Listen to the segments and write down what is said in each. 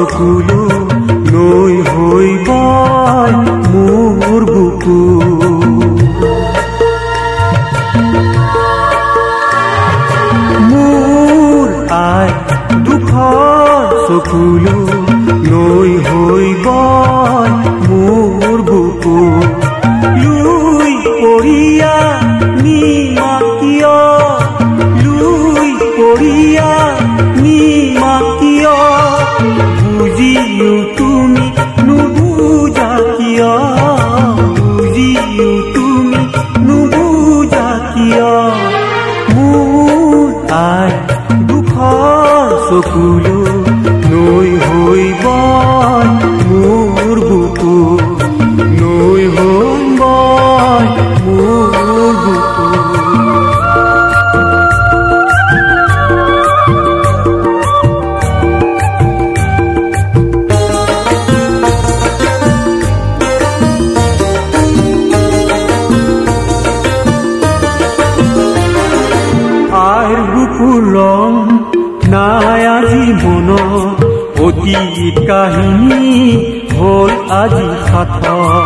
চকুলো নৈ হৈ বয় মোৰ বুকু মোৰ আই দুখৰ চকুলো নৈ হৈ বয় মোৰ বুকু লুই পৰিয়া নিমাকিয় লুই পৰিয়া নিমাকিয় বুজিও তুমি নুবুজা কিয় বুজিও তুমি নুবুজা কিয় মোৰ আই দুখৰ চকুলো নৈ হৈ বয় মোৰ বুকু নৈ হৈ বয় মোৰ বুকু আইৰ বুকুৰ ৰং নাই আজি মনত অতীত কাহিনী হ'ল আজি সাথ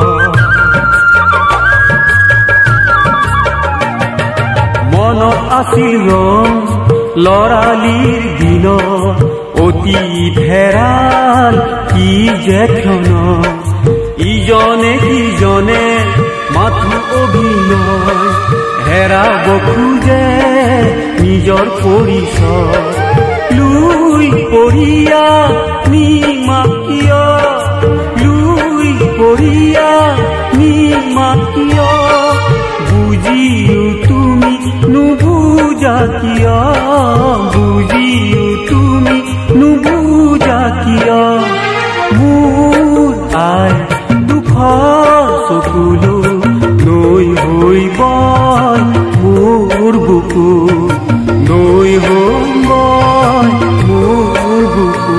মনত আছিল ৰং লৰালিৰ দিন অতীত হেৰাল কি যে ক্ষণ ইজনে সিজনে মাথো অভিনয় হেৰাব খোজে নিজৰ পৰিচয় লুই পৰিয়া নিমাকিয় লুই পৰিয়া নিমাকিয় বুজিও তুমি নুবুজা কিয় বুজিও তুমি নুবুজা কিয় মোৰ আই দুখৰ চকুলো নৈ হৈ বয় মোৰ বুকু নৈ হৈ বয় মোৰ বুকু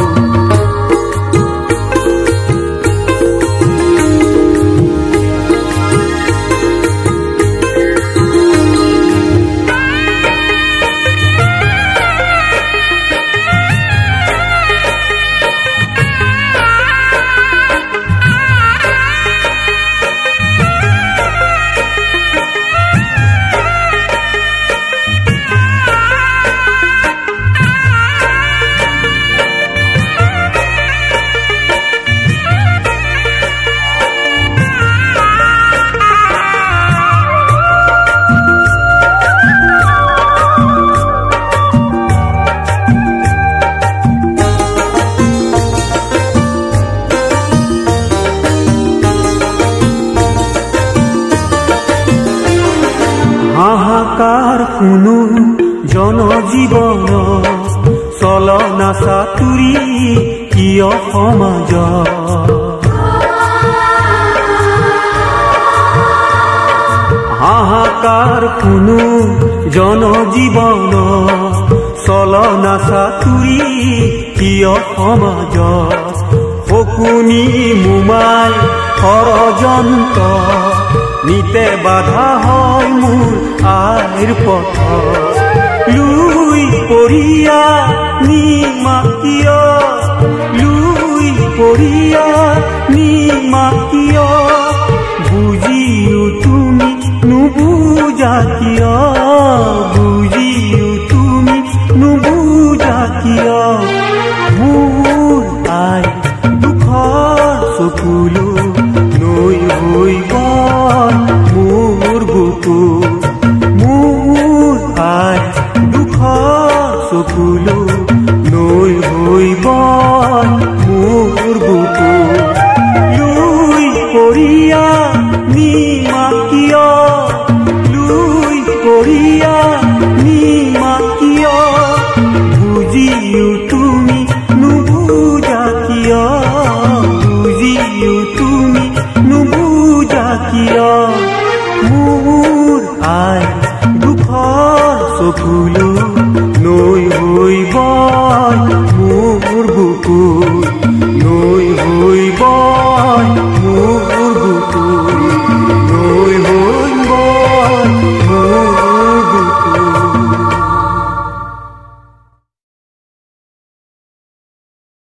হাহাকাৰ কোনো জনজীৱন চলনা চাতুৰি কিয় সমাজ হাহাকাৰ কোনো জনজীৱন চলনা চাতুৰি কিয় সমাজ শকুনি মোমাই ষড়যন্ত্ৰ নিতে বাধা হয় মোৰ আইৰ পথ লুই পৰিয়া নিমাকিয় লুই পৰিয়া নিমাকিয় বুজিও তুমি নুবুজা কিয় বুজিও তুমি নুবুজা কিয় মোৰ আই দুখৰ চকুলো নৈ হৈ বয় মোৰ বুকু